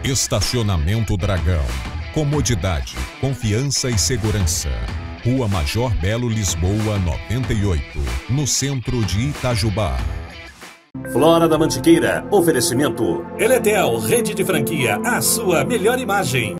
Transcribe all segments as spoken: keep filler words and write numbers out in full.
Estacionamento Dragão. Comodidade, confiança e segurança. Rua Major Belo Lisboa, noventa e oito, no centro de Itajubá. Flora da Mantiqueira, oferecimento Eletel, rede de franquia, a sua melhor imagem.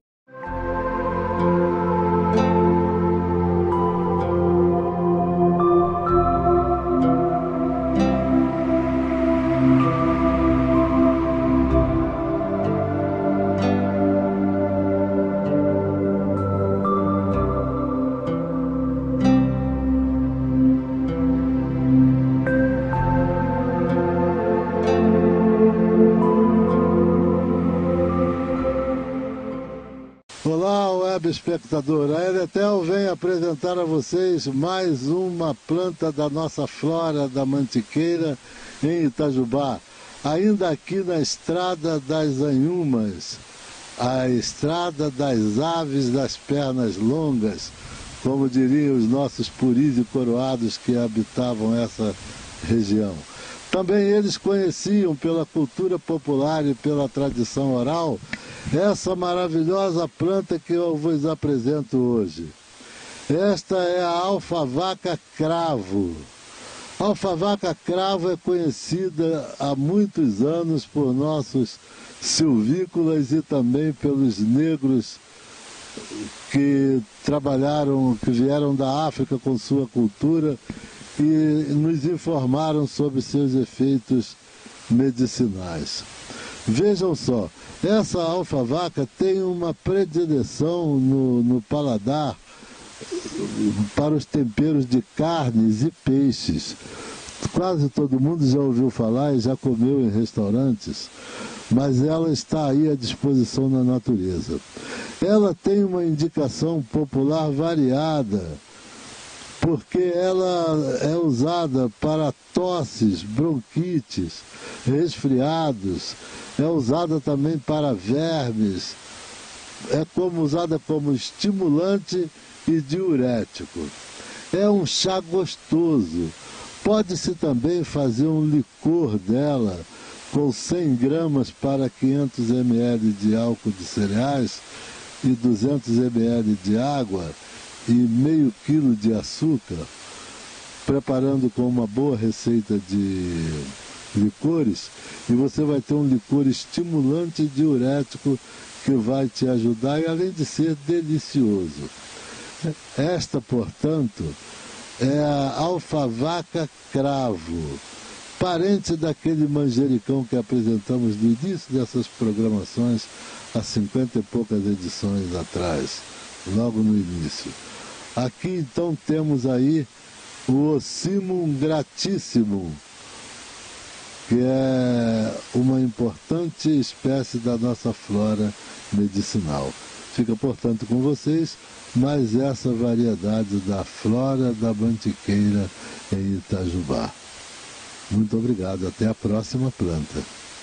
Espectador, a Eletel vem apresentar a vocês mais uma planta da nossa flora da Mantiqueira em Itajubá, ainda aqui na Estrada das Anhumas, a Estrada das Aves das Pernas Longas, como diriam os nossos puris e coroados que habitavam essa região. Também eles conheciam pela cultura popular e pela tradição oral essa maravilhosa planta que eu vos apresento hoje. Esta é a alfavaca cravo. A alfavaca cravo é conhecida há muitos anos por nossos silvícolas e também pelos negros que trabalharam, que vieram da África com sua cultura e nos informaram sobre seus efeitos medicinais. Vejam só, essa alfavaca tem uma predileção no, no paladar para os temperos de carnes e peixes. Quase todo mundo já ouviu falar e já comeu em restaurantes, mas ela está aí à disposição na natureza. Ela tem uma indicação popular variada, porque ela é usada para tosses, bronquites, resfriados, é usada também para vermes, é como usada como estimulante e diurético. É um chá gostoso. Pode-se também fazer um licor dela com cem gramas para quinhentos mililitros de álcool de cereais e duzentos mililitros de água e meio quilo de açúcar, preparando com uma boa receita de licores, e você vai ter um licor estimulante e diurético que vai te ajudar, e além de ser delicioso. Esta, portanto, é a alfavaca cravo, parente daquele manjericão que apresentamos no início dessas programações, há cinquenta e poucas edições atrás, logo no início. Aqui então temos aí o Ocimum gratissimum, que é uma importante espécie da nossa flora medicinal. Fica, portanto, com vocês mais essa variedade da flora da Mantiqueira em Itajubá. Muito obrigado, até a próxima planta.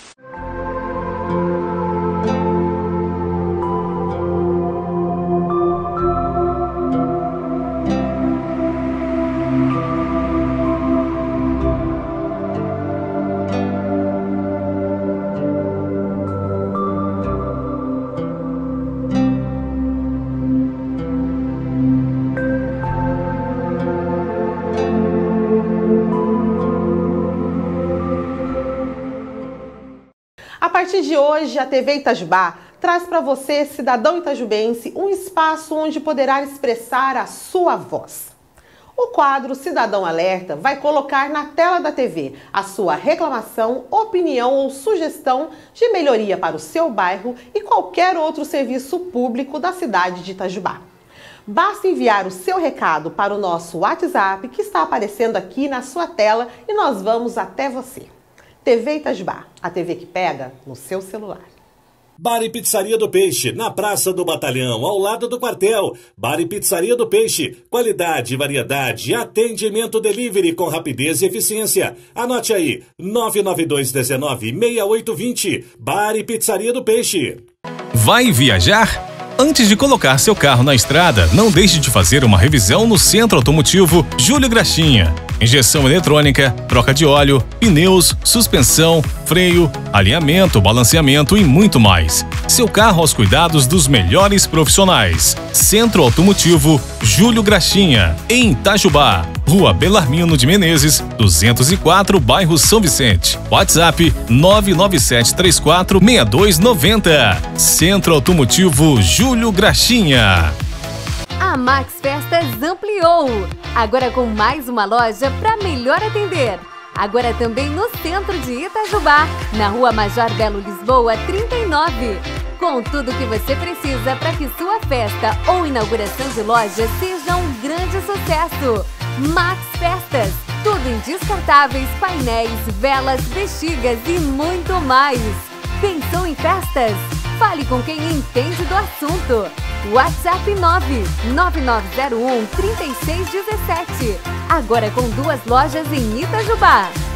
A partir de hoje, a T V Itajubá traz para você, cidadão itajubense, um espaço onde poderá expressar a sua voz. O quadro Cidadão Alerta vai colocar na tela da T V a sua reclamação, opinião ou sugestão de melhoria para o seu bairro e qualquer outro serviço público da cidade de Itajubá. Basta enviar o seu recado para o nosso WhatsApp que está aparecendo aqui na sua tela e nós vamos até você. T V Itajubá, a T V que pega no seu celular. Bar e Pizzaria do Peixe, na Praça do Batalhão, ao lado do quartel. Bar e Pizzaria do Peixe, qualidade, variedade, atendimento delivery com rapidez e eficiência. Anote aí, nove nove dois um nove, seis oito dois zero. Bar e Pizzaria do Peixe. Vai viajar? Antes de colocar seu carro na estrada, não deixe de fazer uma revisão no Centro Automotivo Júlio Graxinha. Injeção eletrônica, troca de óleo, pneus, suspensão, freio, alinhamento, balanceamento e muito mais. Seu carro aos cuidados dos melhores profissionais. Centro Automotivo Júlio Graxinha, em Itajubá. Rua Belarmino de Menezes, duzentos e quatro, bairro São Vicente. WhatsApp nove nove sete três quatro seis dois nove zero. Centro Automotivo Júlio Graxinha. A Max Festas ampliou, agora com mais uma loja para melhor atender. Agora também no centro de Itajubá, na Rua Major Belo Lisboa trinta e nove. Com tudo que você precisa para que sua festa ou inauguração de loja seja um grande sucesso. Max Festas, tudo em descartáveis, painéis, velas, bexigas e muito mais. Pensou em festas? Fale com quem entende do assunto. WhatsApp nove nove nove zero um, três seis um sete. Agora com duas lojas em Itajubá.